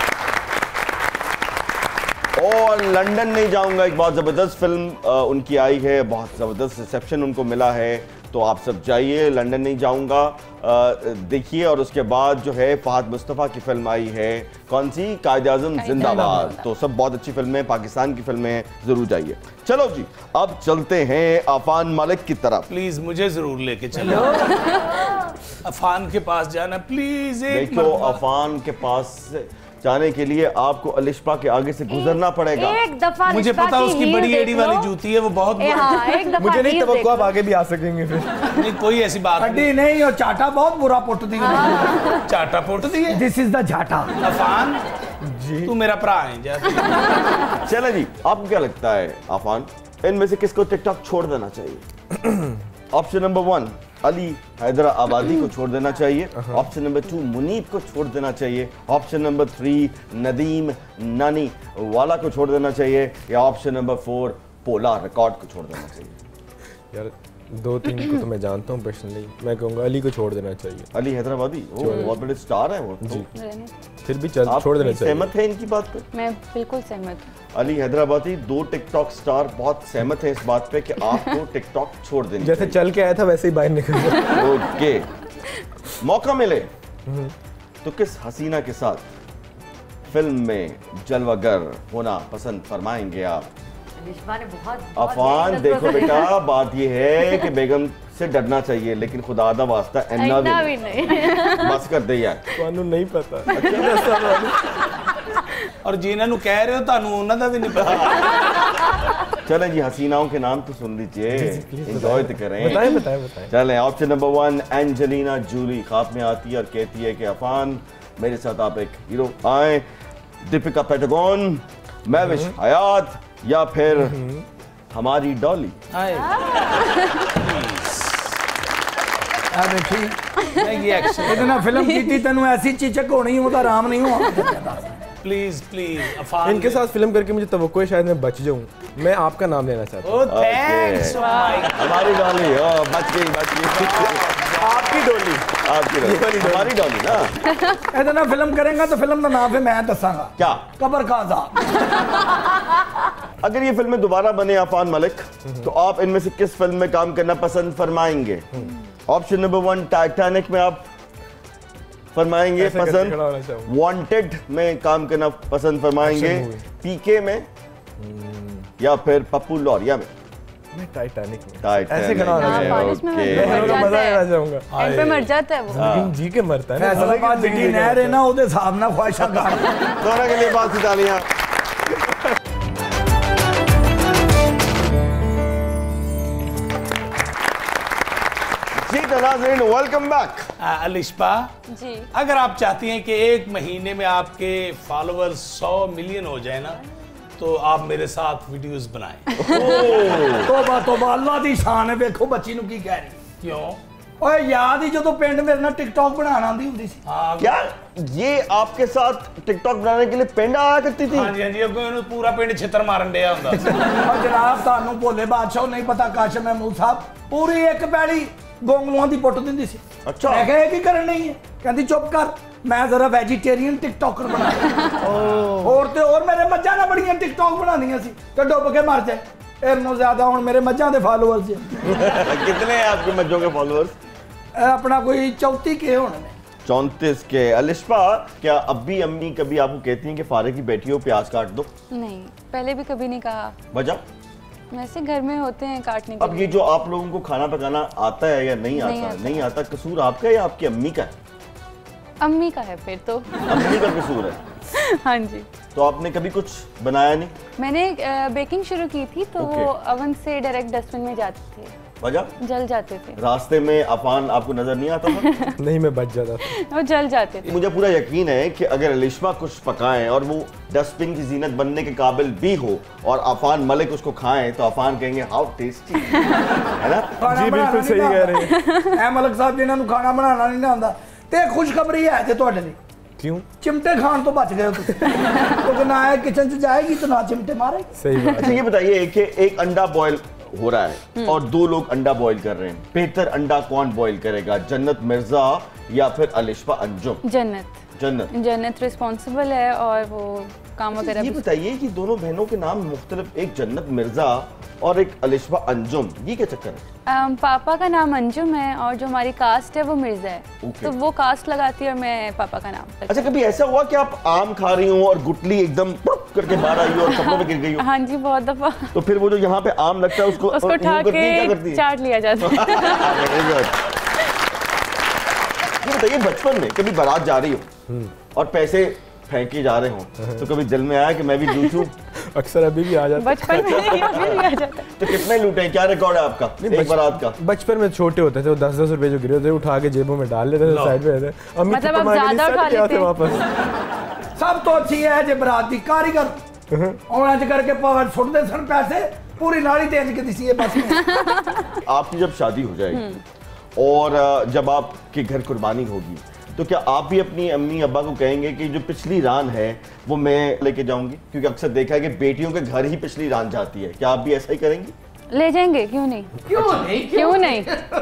और लंदन नहीं जाऊंगा, एक बहुत जबरदस्त फिल्म आ, उनकी आई है, बहुत जबरदस्त रिसेप्शन उनको मिला है, तो आप सब जाइए। लंदन नहीं जाऊंगा देखिए। और उसके बाद जो है फहद मुस्तफ़ा की फिल्म आई है, कौन सी, कायद-ए-आज़म जिंदाबाद। तो सब बहुत अच्छी फिल्में हैं, पाकिस्तान की फिल्में हैं, जरूर जाइए। चलो जी, अब चलते हैं अफान मलिक की तरफ। प्लीज मुझे जरूर लेके चलो। अफान के पास जाना प्लीज। एक देखो, अफान के पास जाने के लिए आपको अलिशपा के आगे से गुजरना पड़ेगा। एक दफा मुझे पता उसकी बड़ी एड़ी वाली जूती है, वो बहुत हाँ, एक दफा मुझे नहीं तवक्को आप आगे भी आ सकेंगे फिर। नहीं, कोई ऐसी बात नहीं नहीं, और चाटा बहुत बुरा पुट दी। चाटा पुट दी है। दिस इज द झाटा। अफान जी, तू मेरा भरा है जा। चले जी, आपको क्या लगता है अफान, इनमें से किसको टिकटॉक छोड़ देना चाहिए? Option number one, Ali Hyderabadi को छोड़ देना चाहिए। ऑप्शन नंबर टू, मुनीब को छोड़ देना चाहिए। ऑप्शन नंबर थ्री, नदीम नानी वाला को छोड़ देना चाहिए। या ऑप्शन नंबर फोर, पोला रिकॉर्ड को छोड़ देना चाहिए। यार दो तीन को तो मैं जानता हूँ पर्सनली, मैं कहूँगा अली को छोड़ देना चाहिए। अली हैदराबादी, वो बहुत बड़े स्टार है वो जी। तो। फिर भी चल छोड़ देना चाहिए। सहमत है इनकी बात पे? मैं बिल्कुल सहमत हूँ। अली हैदराबादी, दो टिकटॉक स्टार बहुत सहमत हैं इस बात पे कि आपको टिकटॉक छोड़ देनी जैसे चल के आया था वैसे ही बाहर निकल गया। ओके, मौका मिले तो किस हसीना के साथ फिल्म में जलवागर होना पसंद फरमाएंगे आप? ने बहुत अफान, देखो बेटा, बात ये है कि बेगम से डरना चाहिए, लेकिन खुदा दा वास्ता इन्ना भी नहीं। बस कर दे यार, ਤੁਹਾਨੂੰ नहीं पता। और जिन्हों नु कह रहे हो तानू उन्हां दा भी नहीं पता। चलें जी, हसीनाओं के नाम तो सुन लीजिए, एंजॉय तो करें। बताएं बताएं बताएं। चलें, option number one, Angelina Jolie ख्वाब में आती है और कहती है कि अफान मेरे साथ आप एक हीरो आए। दीपिका पैटागोन, महविश हयात, या फिर हमारी डॉली। इतना फिल्म की थी, तेनू ऐसी चीचक होनी, वो तो आराम नहीं हुआ। प्लीज प्लीज अफान, इनके साथ फिल्म करके मुझे तवक्को है शायद मैं बच जाऊं। मैं आपका नाम लेना चाहता हूं। ओह थैंक्स हमारी डॉली, ओ बच गई बच गई। आपकी डोली, आपकी डॉली, हमारी डॉली ना। इतना फिल्म करेंगे तो फिल्म का नाम फिर मैं दसांगा, क्या? कबर खाजा। अगर ये फिल्में दोबारा बने अफान मलिक, तो आप इनमें से किस फिल्म में काम करना पसंद फरमाएंगे? ऑप्शन नंबर वन, टाइटैनिक में आप फरमाएंगे पसंद, वांटेड में काम करना पसंद फरमाएंगे, पीके में, या फिर पप्पू लौरिया में? मैं टाइटैनिक में। टाइटैनिक ऐसे खड़ा होना में, बारिश में ओके। मैं मजा लेना चाहूंगा। एंड पे मर जाता है वो। लेकिन जी के मरता है ना। फैसलाबाद जितनी नहर है ना, उहदे हिसाब नाल ख्वाहिशां कर। दोनों के लिए बहुत सी तालियां। जी तो नाज़रीन, वेलकम बैक। अलिशपा जी, अगर आप चाहती हैं कि एक महीने में आपके फॉलोअर्स सौ मिलियन हो जाए ना, तो आप मेरे साथ वीडियोस बनाएं। तोबा तोबा, अल्लाह दी शान है। देखो बच्ची नु की कह रही। क्यों? ओए याद ही जो पिंड मेरे ना टिकटॉक बनाना आंदी हुंदी सी। हाँ, क्या ये आपके साथ टिकटॉक बनाने के लिए पिंड आया करती थी? हाँ जी हाँ जी, अगों इन्हू पूरा पिंड छितर मारन दिया हुंदा। और जनाब तानू भोले बादशाह नहीं पता, काशिम महमूद साहब पूरी एक पैड़ी गोंगलुआं दी पुੱਟ दिंदी सी। अच्छा। मैं कहा की करन नहीं है, कहती चुप कर, मैं जरा वेजिटेरियन टिकटॉकर बना। और ते और मेरे मज्जां ना बड़ियां टिकटॉक बनानियां सी ते डुब के मर जाए। इन्नों ज्यादा हुण मेरे मज्जां दे फॉलोअर्स कितने हैं आपके मज्जों के फॉलोअर्स? अपना कोई चौथी के होने ने। चौंतीस के। अलिशपा, क्या अब्बी अम्मी कभी आपको कहती हैं कि फारिग की बेटी हो, प्याज काट दो? नहीं, पहले भी कभी नहीं कहा। वजह? वैसे घर में होते हैं काटने के अब ये जो आप लोगों को खाना पकाना आता है या नहीं, नहीं आता आता। नहीं आता, कसूर आपका या आपकी अम्मी का है? अम्मी का है फिर तो। अम्मी का कसूर है। हाँ जी। तो आपने कभी कुछ बनाया नहीं? मैंने बेकिंग शुरू की थी तो Okay. वो ओवन से डायरेक्ट डस्टबिन में जाते थे, वजह? जल जाते थे। रास्ते में अफान आपको नजर नहीं आता था? नहीं, मैं बच जाता था। वो जल जाते थे। मुझे पूरा यकीन है कि अगर अलिशमा कुछ पकाएं और वो डस्टबिन की जीनत बनने के काबिल भी हो और अफान मलिक उसको खाएं, तो अफान कहेंगे हाउ टेस्टी, है ना? जी बिल्कुल सही कह रहे हैं। ऐ मलिक साहब जिन्हां नूं खाना बनाना नहीं आंदा, ते खुशखबरी है जे तुहाडे लई। क्यों? चिमटे खान तो बच गए हो तुम। तो ना है किचन से जाएगी तो ना चिमटे मारेगी। सही बात। अच्छा ये बताइए कि एक अंडा बॉयल हो रहा है और दो लोग अंडा बॉईल कर रहे हैं, बेहतर अंडा कौन बॉईल करेगा, जन्नत मिर्जा या फिर अलिशफा अंजुम? जन्नत जन्नत जन्नत रिस्पॉन्सिबल है और वो काम वगैरह ये भी- बताइए कि दोनों बहनों के नाम मुख्तलिफ, एक जन्नत मिर्जा और एक अलिशफा अंजुम, ये क्या चक्कर है? अम, पापा का नाम अंजुम है और जो हमारी कास्ट है वो मिर्जा है। Okay. तो वो कास्ट लगाती है और मैं पापा का नाम। अच्छा, कभी ऐसा हुआ कि आप आम खा रही हो और गुटली एकदम पुक करके बाहर आई हो और कपड़ों में गिर गई हो? हाँ जी, बहुत दफा। तो फिर वो जो यहाँ पे आम लगता है उसको उसको यूं उठा करती है, क्या के करती है? चाट लिया जाता है। Very good. ये बताइए, बचपन में कभी बारात जा रही हो और पैसे फेंके जा रहे हो तो कभी दिल में आया कि मैं भी लूटूं? अक्सर अभी भी आ जाता है। बचपन में नहीं, अभी भी आ जाता है। तो कितने लूटे हैं? क्या रिकॉर्ड है आपका एक बच- बारात का? बचपन में छोटे होते थे, वो दस दस रुपए जो गिरे होते उठा के जेबों में डाल लेते थे, साइड में रहते। अम्मी मतलब थप्पड़ अब मार के ज्यादा नहीं, उठा सर, क्या लेते होते हैं। वापस। सब तो अच्छी है जे बरात दी कारीगर औना च करके पावर सुटते सन पैसे पूरी नाली तेज के दिसी है बस में। आपकी जब शादी हो जाएगी और अ, जब आपके घर कुर्बानी होगी तो क्या आप भी अपनी अम्मी अब्बा को कहेंगे कि जो पिछली रान है वो मैं लेके जाऊंगी? क्योंकि अक्सर देखा है कि बेटियों के घर ही पिछली रान जाती है, क्या आप भी ऐसा ही करेंगी? ले जाएंगे, क्यों नहीं? क्यों नहीं? क्यों नहीं?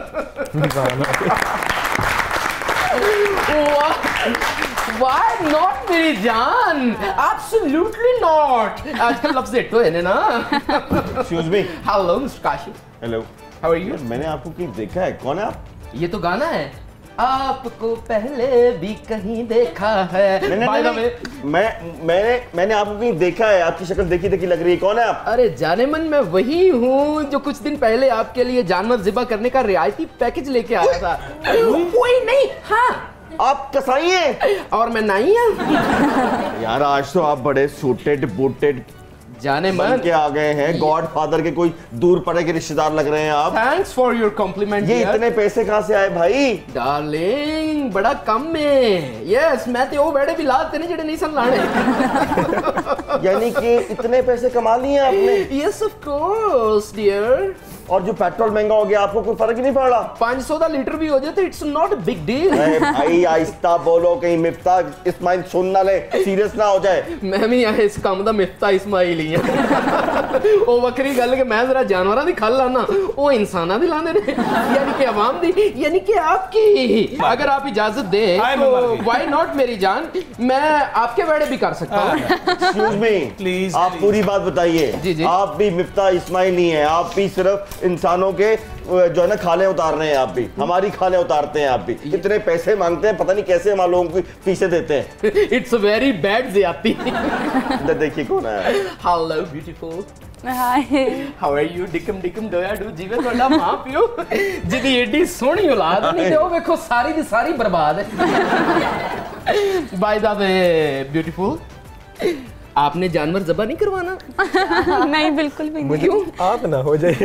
Why not मेरी जान? Absolutely not. आजकल लफ्ज़ एटो है ना। Excuse me. Hello, mister Kashif. Hello. How are you? मैंने आपको कहीं देखा है, कौन है आप? ये तो गाना है। आपको पहले भी कहीं देखा है। नहीं, नहीं, By the नहीं, way, मैं मैंने मैंने आपको कहीं देखा है, आपकी शक्ल देखी देखी लग रही है, कौन है आप? अरे जाने मन मैं वही हूँ जो कुछ दिन पहले आपके लिए जानवर ज़िबा करने का रियायती पैकेज लेके आया था। कोई नहीं, हाँ। आप कसाई हैं? और मैं नहीं हूँ। यार आज तो आप बड़े सूटेड बूटेड जाने बन मन के आ गए हैं, गॉड फादर के कोई दूर पड़े के रिश्तेदार लग रहे हैं आप। Thanks for your compliment. ये इतने पैसे कहाँ से आए भाई? डार्लिंग बड़ा कम में। यस, मैं तो वो बड़े भी लाते नहीं जेडे नहीं सन लाने। यानी कि इतने पैसे कमा लिए आपने? Yes of course dear. और जो पेट्रोल महंगा हो गया आपको कोई फर्क ही नहीं पड़ा? पाँच सौ का लीटर भी हो जाए तो it's not a big deal. अरे भाई आहिस्ता बोलो, कहीं मिफ्ता इस्माइल सुन ना ले, सीरियस ना हो जाए। मैं भी यहाँ इस काम का मिफ्ता इस्माइल ही है। वो वक्री गल के मैं जरा जानवरों की खल लाना, वो इंसाना दी लाने ने, यानी कि अवाम दी, यानी कि आपकी। अगर आप इजाजत दें हाय, तो मैं मर गई। व्हाई नॉट मेरी जान, मैं आपके वेड़े भी कर सकता हूँ। एक्सक्यूज मी, Please, आप please. पूरी बात बताइए। जी, जी। आप भी मिफ्ता इस्माइल नहीं है, आप भी सिर्फ इंसानों के जो है ना खाले उतार रहे हैं। आप भी हमारी खाले उतारते हैं। आप भी इतने पैसे मांगते हैं, पता नहीं कैसे हम लोगों को फीसें देते हैं। इट्स वेरी बैड ज्यादती। इधर देखिए कौन है। Hello beautiful. Hi. How are you? डिकम डिकम दोया डू जीवे ਤੁਹਾਡਾ ਮਾਂ ਪਿਓ ਜਿਹਦੀ ਏਡੀ ਸੋਹਣੀ ਔਲਾਦ ਨਹੀਂ ਤੇ ਉਹ ਵੇਖੋ ਸਾਰੀ ਦੀ ਸਾਰੀ ਬਰਬਾਦ ਹੈ। बाय द वे ब्यूटीफुल, आपने जानवर ज़बा नहीं करवाना? नहीं, बिल्कुल भी नहीं। मुझे आप ना हो जाइए।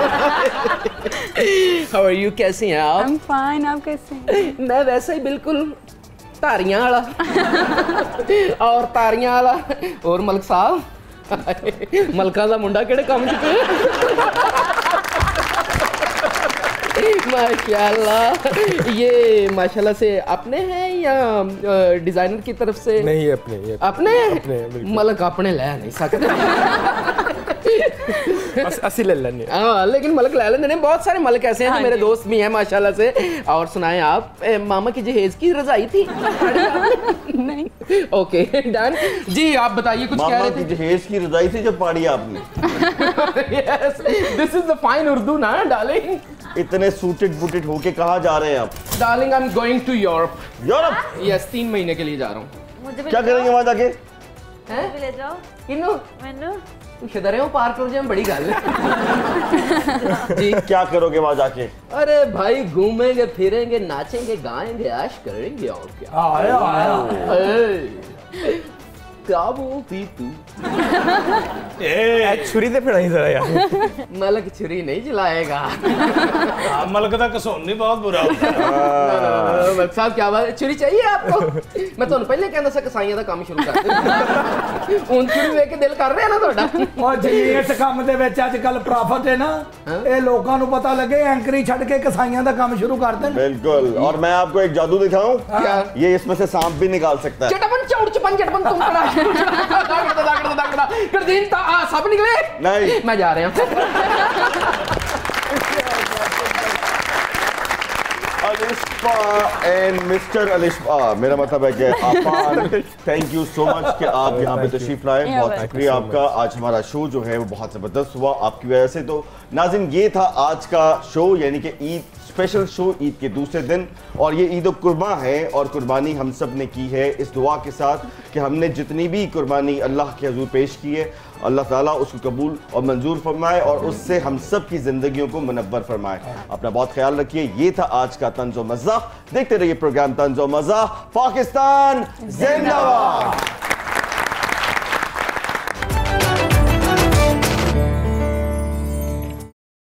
How are you? कैसे हैं आप? I'm fine, आप कैसे हैं? मैं वैसे ही बिल्कुल तारियां वाला। और तारियां वाला और मलक साहब मलका दा मुंडा केड़े काम च माशाल्लाह। ये माशाल्लाह से अपने हैं या डिजाइनर की तरफ से? नहीं, अपने ये अपने अपने, बिल्कुल। मलक अपने ले नहीं सकते। अस, असी ले लेने। हाँ, लेकिन मलक ले लेते हैं। बहुत सारे मलक ऐसे हैं जो हाँ मेरे जी। दोस्त भी हैं माशाल्लाह से। और सुनाएं आप, ए, मामा की जहेज की रजाई थी? नहीं। ओके डन जी, आप बताइए कुछ कह मामा रहे की थे। जहेज की रजाई थी जब पाड़ी आपने। Yes, this is the fine Urdu ना डार्लिंग। इतने सूटेड बूटेड होके कहाँ जा रहे हैं आप? Darling I am going to Europe. Europe? Yes, तीन महीने के लिए जा रहा हूँ। मुझे भी क्या ले जाओ, करेंगे वहां जाके? मुझे भी ले जाओ। किन्नू मैंने किधर है पार्क कर जाए, बड़ी गल है। जी क्या करोगे वहां जाके? अरे भाई घूमेंगे फिरेंगे नाचेंगे गाएंगे ऐश करेंगे और क्या। आया आया ए, क्या बोलती तू? ए छुरी से फिराई जरा यार। मलक छुरी नहीं चलाएगा। मलक दा कसौनी बहुत बुरा होता है। मलक साहब क्या बात है, छुरी चाहिए आपको? मैं तो पहले कहना सा कसाइयां ਦਾ ਕੰਮ ਸ਼ੁਰੂ ਕਰ ਦੇ। ਹੁਣ ਛੁਰੀ ਵੇਖ ਕੇ ਦਿਲ ਕਰ ਰਿਹਾ ਨਾ ਤੁਹਾਡਾ। ਉਹ ਜੀ ਇਸ ਕੰਮ ਦੇ ਵਿੱਚ ਅੱਜ ਕੱਲ ਪ੍ਰੋਫਿਟ ਹੈ ਨਾ, ਇਹ ਲੋਕਾਂ ਨੂੰ ਪਤਾ ਲੱਗੇ ਐਂਕਰੀ ਛੱਡ ਕੇ ਕਸਾਈਆਂ ਦਾ ਕੰਮ ਸ਼ੁਰੂ ਕਰ ਦੇਣ। बिल्कुल। और मैं आपको एक जादू दिखाऊं? क्या? ये इसमें से सांप भी निकाल सकता है। चटापन चौड़ चपन चटपन तुम कड़ा दागड़ा दागड़ा दागड़ा कर दिन ता आ सब निकले नहीं मैं जा रहा हूं अलिश्फा एंड मिस्टर अलिश्फा, मेरा मतलब है कि Afan, thank you so much कि आप यहाँ पे तशरीफ लाए, बहुत शुक्रिया आपका। आज हमारा शो जो है वो बहुत ज़बरदस्त हुआ आपकी वजह से। तो नाज़रीन, ये था आज का शो, यानी कि ईद स्पेशल शो, ईद के दूसरे दिन, और ये ईद कुर्बान है और कुर्बानी हम सब ने की है इस दुआ के साथ कि हमने जितनी भी कुर्बानी अल्लाह के हजूर पेश की है, अल्लाह ताला उसको कबूल और मंजूर फरमाए और उससे हम सब की जिंदगियों को मुनव्वर फरमाए। अपना बहुत ख्याल रखिए। ये था आज का तंज़ो मज़ा। देखते रहिए प्रोग्राम तंज़ो मज़ा। पाकिस्तान जिंदाबाद।